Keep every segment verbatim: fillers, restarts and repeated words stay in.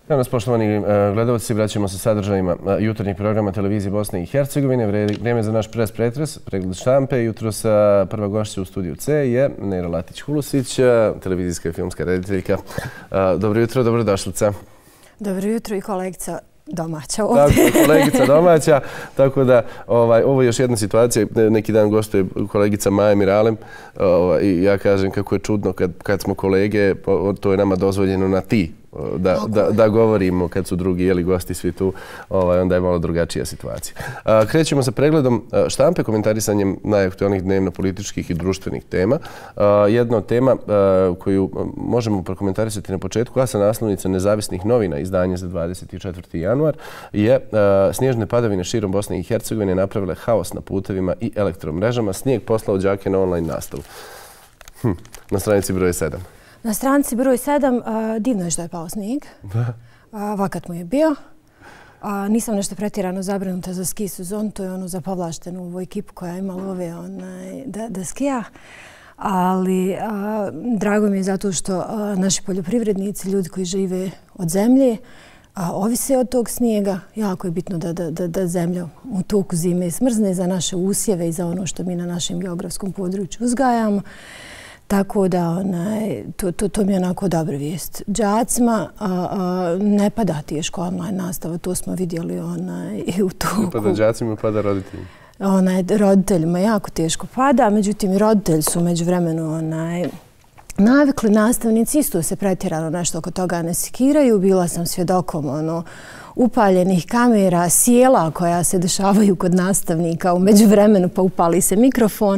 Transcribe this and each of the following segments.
Danas, poštovani gledalci, vraćamo se sadržajima jutarnjih programa televizije Bosne i Hercegovine. Vrijeme za naš pres pretres, pregled štampe. Jutro sa prva gošća u studiju C je Nera Latić-Hulusić, televizijska i filmska rediteljka. Dobro jutro, dobrodošlica. Dobro jutro i kolegica domaća ovdje. Tako, kolegica domaća, tako da ovaj, ovo je još jedna situacija. Neki dan gostuje kolegica Maja Miralem ovaj, i ja kažem kako je čudno kad, kad smo kolege, to je nama dozvoljeno na ti. Da, da, da govorimo kad su drugi jeli gosti svi tu, ovaj, onda je malo drugačija situacija. A, krećemo sa pregledom štampe, komentarisanjem najaktualnijih dnevno-političkih i društvenih tema. A, jedna od tema a, koju možemo prokomentarisati na početku, a sa naslovnica nezavisnih novina izdanje za dvadeset četvrti januar, je a, snježne padavine širom Bosne i Hercegovine napravile haos na putevima i elektromrežama. Snijeg poslao đake na online nastavu. Hm, na stranici broj sedam. Na stranici broj sedam divno je što je pao snijeg. Vakat mu je bio. A, nisam nešto pretjerano zabrinuta za ski sezon. To je ono za povlaštenu ovu ekipu koja ima love onaj, da, da skija. Ali a, drago mi je zato što a, naši poljoprivrednici, ljudi koji žive od zemlje, a, ovise od tog snijega. Jako je bitno da, da, da, da zemlja u toku zime smrzne za naše usjeve i za ono što mi na našem geografskom području uzgajamo. Tako da onaj, to, to, to mi je onako dobra vijest. Đacima a, a, ne pada teško online nastava, to smo vidjeli onaj, i u toku. Ne pada đacima, pada roditeljima. Onaj, roditeljima jako teško pada, međutim i roditelji su među vremenu onaj, navikli. Nastavnici isto se pretjerano nešto oko toga ne sekiraju. Bila sam svjedokom ono, upaljenih kamera, sjela koja se dešavaju kod nastavnika u međuvremenu, pa upali se mikrofon.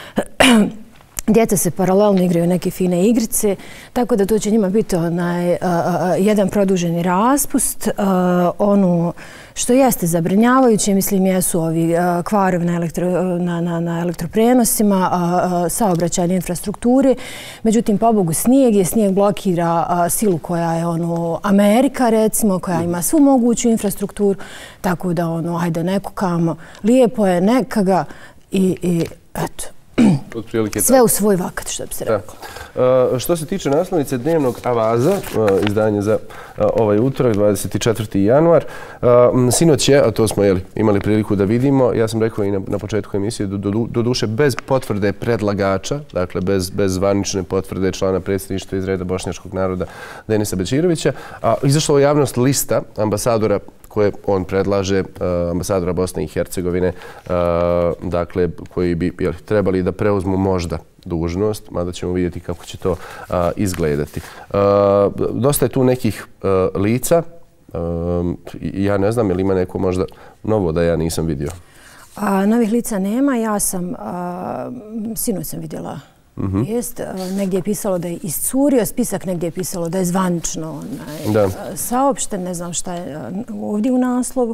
Djeca se paralelno igraju neke fine igrice, tako da to će njima biti onaj, uh, uh, jedan produženi raspust. Uh, ono što jeste zabrinjavajuće, mislim, jesu ovi uh, kvarovi na, elektro, na, na, na elektroprenosima, uh, uh, saobraćajne infrastrukture. Međutim, pobogu snijeg je, snijeg blokira uh, silu koja je ono, Amerika, recimo, koja ima svu moguću infrastrukturu, tako da, ono, hajde ne kukamo, lijepo je, neka ga i, i eto. Sve u svoj vakat, što bi se rekao. Uh, što se tiče naslovnice dnevnog Avaza, uh, izdanje za uh, ovaj utorak, dvadeset četvrti januar, uh, sinoć je, a to smo jeli, imali priliku da vidimo, ja sam rekao i na, na početku emisije, do, do, do duše bez potvrde predlagača, dakle bez, bez zvanične potvrde člana predsjedništva iz reda bošnjačkog naroda Denisa Bećirovića, a izašla u javnost lista ambasadora koje on predlaže, uh, ambasadora Bosne i Hercegovine, uh, dakle, koji bi jel, trebali da preuzmu možda dužnost, mada ćemo vidjeti kako će to uh, izgledati. Uh, dosta je tu nekih uh, lica. Uh, ja ne znam, je li ima neko možda novo da ja nisam vidio? A, novih lica nema. Ja sam, a, sinoć sam vidjela Mm-hmm. Jest, negdje je pisalo da je iscurio spisak, negdje je pisalo da je zvanično onaj, da. saopšten, ne znam šta je ovdje u naslovu.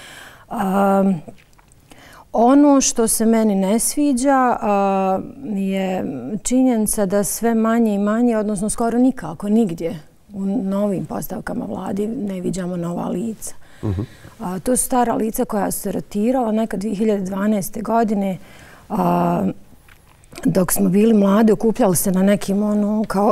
A, ono što se meni ne sviđa a, je činjenica da sve manje i manje, odnosno skoro nikako, nigdje u novim postavkama vladi ne viđamo nova lica. Mm-hmm. A, to su stara lica koja su se rotirala nekad dvije hiljade dvanaeste. godine. A, dok smo bili mladi, okupljali se na nekim ono kao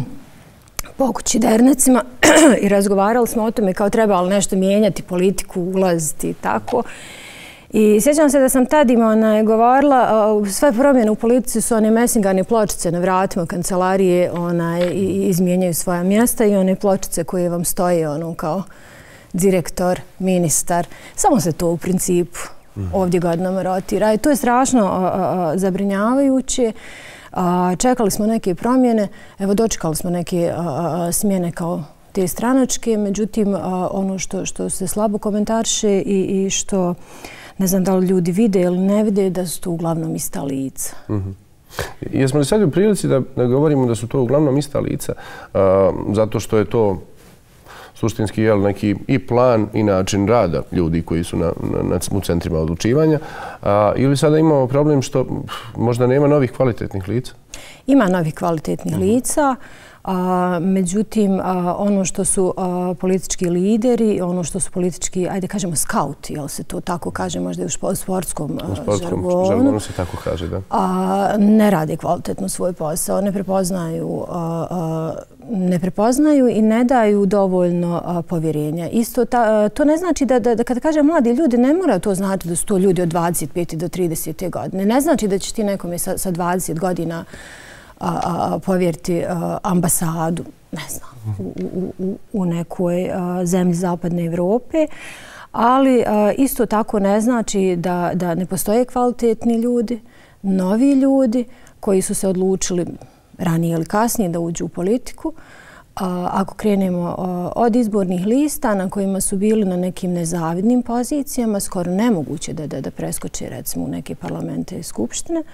pokući dernecima i razgovarali smo o tome kao trebalo nešto mijenjati, politiku, ulaziti i tako. I sjećam se da sam tad im ona, govorila, sve promjene u politici su one mesingarne pločice na vratima kancelarije ona, i izmijenjaju svoja mjesta i one pločice koje vam stoje ono, kao direktor, ministar. Samo se to u principu ovdje godinama rotira. I to je strašno a, a, zabrinjavajuće. A, čekali smo neke promjene, evo dočekali smo neke a, a, smjene kao te stranačke, međutim a, ono što, što se slabo komentariše i, i što ne znam da li ljudi vide ili ne vide, da su to uglavnom ista lica. Mm-hmm. Jesmo li sad u prilici da, da govorimo da su to uglavnom ista lica, a, zato što je to suštinski je neki i plan i način rada ljudi koji su na, na, u centrima odlučivanja, a, ili sada imamo problem što možda nema novih kvalitetnih lica? Ima novih kvalitetnih uh-huh. lica, a, međutim a, ono što su a, politički lideri, ono što su politički, ajde kažemo skauti, jel se to tako kaže možda i u sportskom žargonu. U sportskom žargonu se tako kaže, da. A, ne rade kvalitetno svoj posao, ne prepoznaju a, a, ne prepoznaju i ne daju dovoljno povjerenja. Isto to ne znači da kada kažem mladi ljudi, ne mora to znači da su to ljudi od dvadeset pete do tridesete godine. Ne znači da će ti nekome sa dvadeset godina povjeriti ambasadu, ne znam, u nekoj zemlji zapadne Evrope. Ali isto tako ne znači da ne postoje kvalitetni ljudi, novi ljudi koji su se odlučili ranije ili kasnije da uđu u politiku. Ako krenemo od izbornih lista na kojima su bili na nekim nezavidnim pozicijama, skoro nemoguće da preskoče recimo u neke parlamente i skupštine.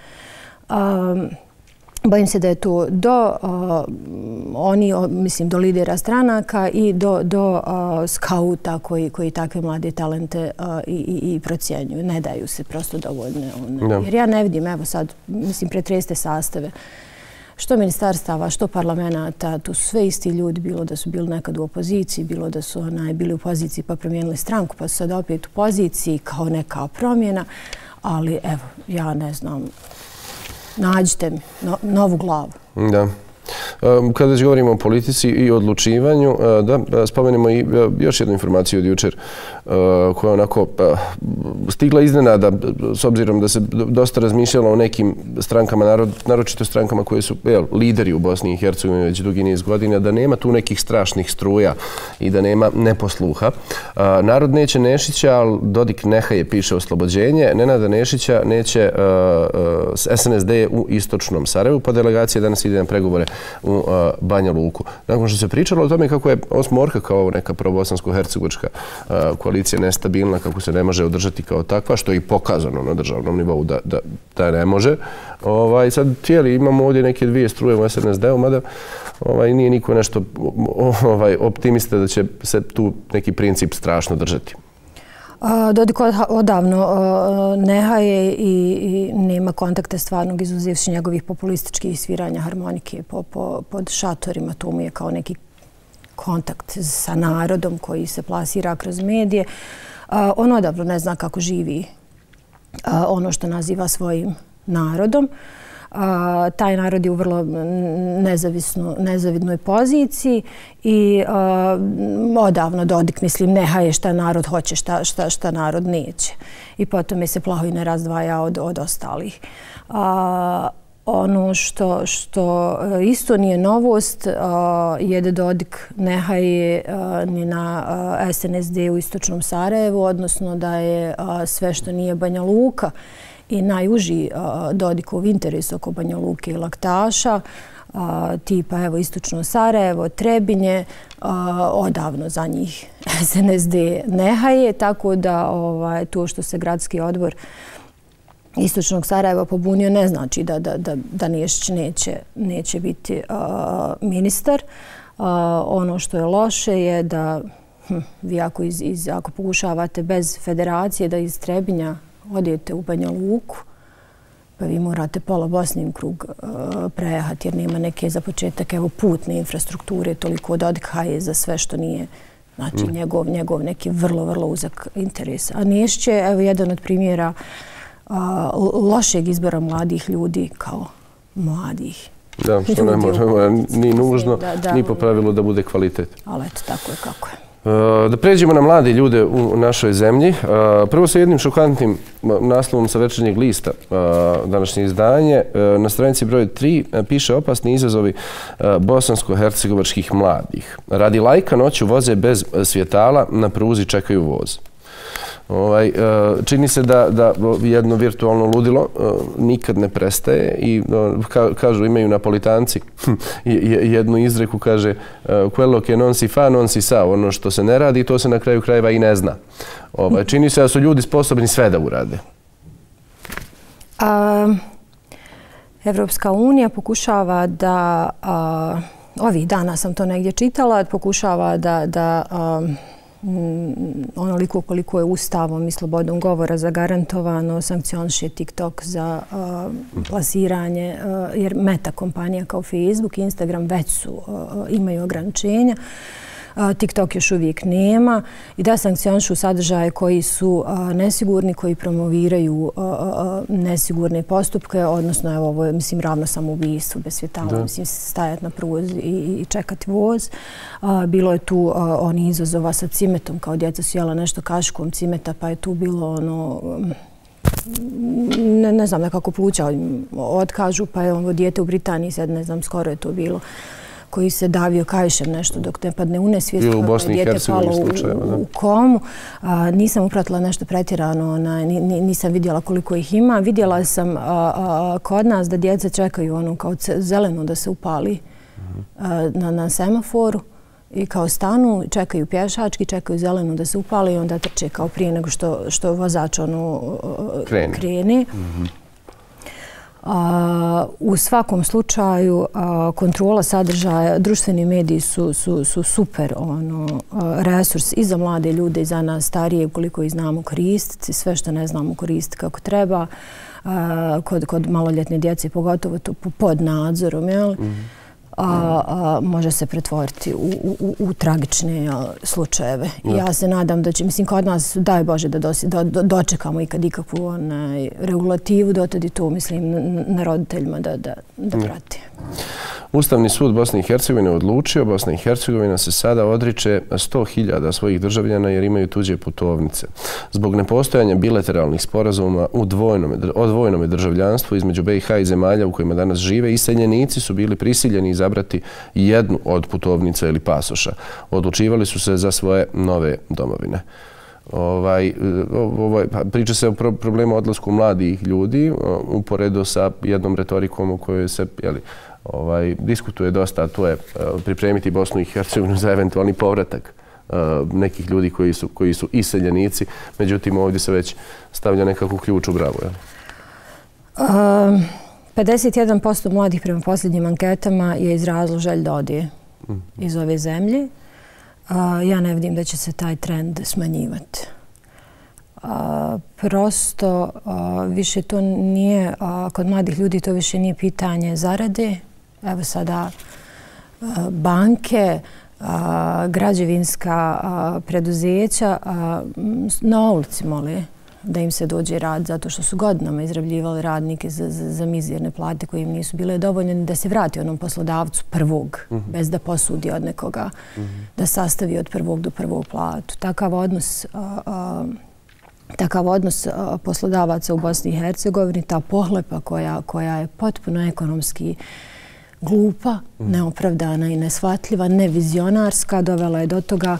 Bojim se da je to do oni, mislim, do lidera stranaka i do skauta koji takve mlade talente i procjenjuju. Ne daju se prosto dovoljne. Jer ja ne vidim, evo sad, mislim, pretreste sastave što ministarstava, što parlamenta, tu su sve isti ljudi, bilo da su bili nekad u opoziciji, bilo da su bili u poziciji pa promijenili stranku, pa su sad opet u poziciji kao neka promjena. Ali evo, ja ne znam, nađite mi novu glavu. Da. Kada već govorimo o politici i odlučivanju, da spomenemo i još jednu informaciju od jučer koja je onako stigla iznenada s obzirom da se dosta razmišljalo o nekim strankama, naročito strankama koje su lideri u Bosni i Hercegovini već dugi niz godina, da nema tu nekih strašnih struja i da nema neposluha. Narod neće Nešića, ali Dodik nehaje, piše oslobođenje. Nenada Nešića neće S N S D u istočnom Sarajevu, pa delegacija danas ide na pregovore u Banja Luku. Nakon što se pričalo o tome kako je osmorka kao neka probosansko-hercegovačka koalicija nestabilna, kako se ne može održati kao takva, što je i pokazano na državnom nivou da ne može. Sad tijeli imamo ovdje neke dvije struje u S N S D-u, mada nije niko nešto optimista da će se tu neki princip strašno držati. Dodik odavno nehaje i nema kontakta stvarnog, izuzevši njegovih populističkih sviranja harmonike pod šatorima. To mu je kao neki kontakt sa narodom koji se plasira kroz medije. On odavno ne zna kako živi ono što naziva svojim narodom. Taj narod je u vrlo nezavidnoj poziciji i odavno Dodik, mislim, nehaje šta narod hoće, šta narod neće. I potom je se plaho i ne razdvaja od ostalih. Ono što isto nije novost je da Dodik nehaje ni na S N S D u istočnom Sarajevu, odnosno da je sve što nije Banja Luka i najuži Dodikov interes oko Banja Luke i Laktaša, tipa evo istočno Sarajevo, Trebinje, odavno za njih S N S D nehaje, tako da to što se gradski odbor istočnog Sarajeva pobunio ne znači da Nešić neće biti ministar. Ono što je loše je da vi ako pokušavate bez federacije da iz Trebinja odete u Banja Luku, pa vi morate pola Bosnin krug prejahati jer nema neke za početak putne infrastrukture, toliko Dodik haje za sve što nije njegov neki vrlo, vrlo uzak interes. A Nešić je jedan od primjera lošeg izbora mladih ljudi kao mladih. Da, što ne možemo, ni nužno, ni po pravilu da bude kvalitet. Ali eto, tako je kako je. Da pređemo na mlade ljude u našoj zemlji. Prvo sa jednim šokantnim naslovom sa Večernjeg lista današnje izdanje. Na stranici broj tri piše opasni izazovi bosansko-hercegovačkih mladih. Radi lajka noću voze bez svjetala, na pruzi čekaju voz. Čini se da jedno virtualno ludilo nikad ne prestaje i kažu, imaju Napolitanci jednu izreku, kaže quello che non si fa non si sa, ono što se ne radi to se na kraju krajeva i ne zna. Čini se da su ljudi sposobni sve da urade. Evropska unija pokušava da, ovih dana sam to negdje čitala, pokušava da onoliko koliko je ustavom i slobodom govora zagarantovano, sankcioniše TikTok za plasiranje, jer Meta kompanija kao Facebook i Instagram već su, imaju ograničenja. TikTok još uvijek nema i da sankcionišu sadržaje koji su nesigurni, koji promoviraju nesigurne postupke, odnosno evo, ovo je, mislim, ravno samoubistvu, bez svjetala, mislim, stajati na pruz i čekati voz. Bilo je tu oni izazova sa cimetom, kao djeca su jela nešto kaškom cimeta, pa je tu bilo ono... Ne, ne znam nekako pluća otkažu, pa je ovo dijete u Britaniji, sad ne znam, skoro je to bilo, koji se davio kajšem nešto dok ne padne u nesvijest, kako je dijete palo u, u komu. A, nisam upratila nešto pretjerano, ona, nisam vidjela koliko ih ima. Vidjela sam a, a, kod nas da djeca čekaju ono kao zeleno da se upali a, na, na semaforu. I kao stanu, čekaju pješački, čekaju zelenu da se upali i onda trče kao prije nego što, što vozač ono, krene. krene. Mm-hmm. A, u svakom slučaju a, kontrola sadržaja, društveni mediji su, su, su super ono, resurs i za mlade ljude i za nas starije koliko ih znamo koristiti, sve što ne znamo koristiti kako treba. A, kod, kod maloljetne djece pogotovo to pod nadzorom, jel? Mm-hmm. A, a, može se pretvoriti u, u, u tragične a, slučajeve. Ja. ja se nadam da će, mislim, kod nas, daj Bože, da dosi, do, do, dočekamo ikad ikakvu onaj, regulativu, dotad i to, mislim, na, na roditeljima da, da, da prati. Ustavni sud Bosne i Hercegovine odlučio, Bosna i Hercegovina se sada odriče sto hiljada svojih državljana jer imaju tuđe putovnice. Zbog nepostojanja bilateralnih sporazuma u dvojnome, o dvojnome državljanstvu između B i H i zemalja u kojima danas žive, iseljenici su bili prisiljeni izabrati jednu od putovnica ili pasoša. Odlučivali su se za svoje nove domovine. Ovaj, ovaj, priča se o problemu odlasku mladih ljudi uporedo sa jednom retorikom u kojoj se jeli, ovaj, diskutuje dosta, a to je pripremiti Bosnu i Hercegovinu za eventualni povratak nekih ljudi koji su, koji su iseljenici. Međutim, ovdje se već stavlja nekako ključ u bravu. Um, pedeset jedan posto mladih prema posljednjim anketama je izrazilo želj da odije mm. iz ove zemlje. Uh, ja ne vidim da će se taj trend smanjivati. Uh, prosto uh, više to nije, uh, kod mladih ljudi to više nije pitanje zarade. Evo sada uh, banke, uh, građevinska uh, preduzeća uh, na ulici mole da im se dođe rad zato što su godinama izrabljivali radnike za, za, za mizerne plate koje im nisu bile dovoljne da se vrati onom poslodavcu prvog, mm-hmm. bez da posudi od nekoga, mm-hmm. da sastavi od prvog do prvog platu. Takav odnos, uh, uh, takav odnos uh, poslodavaca u Bosni i Hercegovini, ta pohlepa koja, koja je potpuno ekonomski glupa, mm. neopravdana i neshvatljiva, nevizionarska, dovela je do toga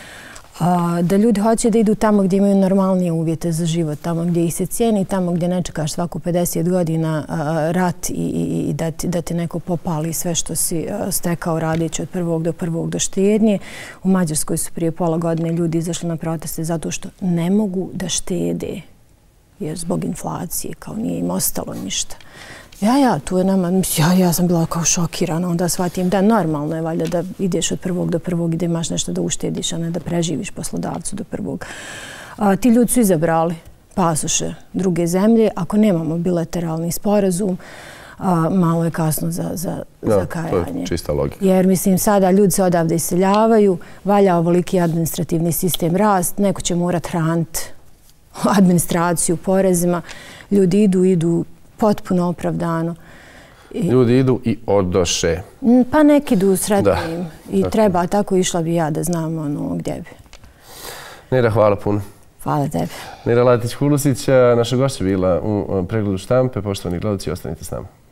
a, da ljudi hoće da idu tamo gdje imaju normalnije uvjete za život, tamo gdje ih se cijeni, tamo gdje ne čekaš svaku pedeset godina a, rat i, i, i da, ti, da ti neko popali sve što si a, stekao radići od prvog do prvog do štednje. U Mađarskoj su prije pola godine ljudi izašli na proteste zato što ne mogu da štede jer zbog inflacije, kao nije im ostalo ništa. Ja, ja, tu je nama, ja, ja sam bila kao šokirana, onda shvatim da normalno je valjda da ideš od prvog do prvog i da imaš nešto da uštediš, a ne da preživiš poslodavcu do prvog. A, ti ljudi su izabrali pasoše druge zemlje. Ako nemamo bilateralni sporazum, a, malo je kasno za, za, no, za kajanje. To je čista logika. Jer, mislim, sada ljudi se odavde iseljavaju, valja ovoliki administrativni sistem rast, neko će morat hraniti administraciju porezima, ljudi idu, idu potpuno opravdano. I, ljudi idu i odoše. Pa neki idu sretnim i tako. Treba, tako išla bi ja da znam ono gdje bi. Nera, hvala puno. Hvala tebi. Nera Latić-Hulusić, naša gošća bila u pregledu štampe. Poštovani gledalci, ostanite s nama.